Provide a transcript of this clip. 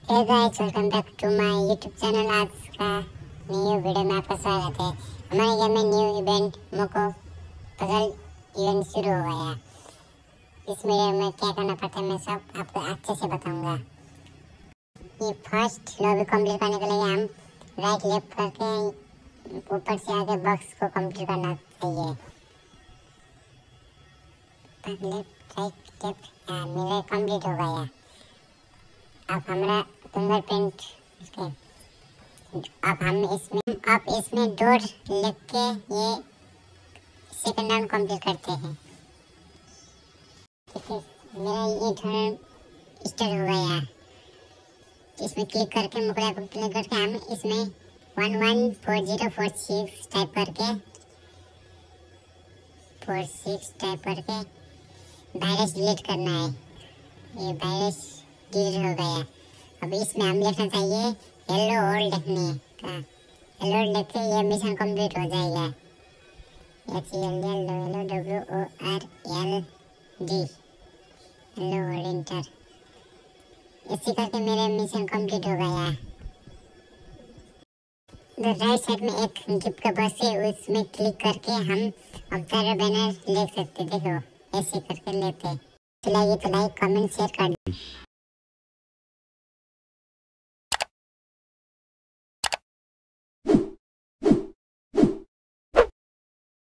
Hey guys, welcome back to my YouTube channel. आज का new video में आपका स्वागत है। हमारे गेम में न्यू इवेंट मोको पजल इवेंट शुरू हो गया। इस वीडियो में क्या करना पड़ता है मैं सब आपको अच्छे से बताऊंगा। ये फर्स्ट लॉबी कंप्लीट करने के लिए हम राइट लेफ्ट करके ऊपर से आगे बॉक्स को कंप्लीट करना चाहिए। लेफ्ट राइट लेफ्ट मेरा कंप्लीट हो गया। अब हमारा फिंगरप्रिंट अब इसमें डोर लिख के ये सेकंड राउंड कंप्लीट करते हैं। ठीक है, मेरा ये टर्न स्टार्ट हो गया। इसमें क्लिक करके मुकरा पर क्लिक करके हम इसमें 114046 टाइप करके 46 टाइप करके वायरस डिलीट करना है। ये वायरस डिलीट हो गया। अब इसमें हम लिखना चाहिए येलो वर्ल्ड लिखने का। येलो वर्ल्ड लिख के ये मिशन कंप्लीट हो जाएगा। YELLO WORLD yellow world enter. इसी करके मेरा मिशन कंप्लीट हो गया। राइट साइड में एक गिफ्ट का बॉक्स है, उसमें क्लिक करके हम ऑब्जर्वर बैनर ले सकते। देखो ऐसे करके लेते। तो लाइक कमेंट शेयर कर।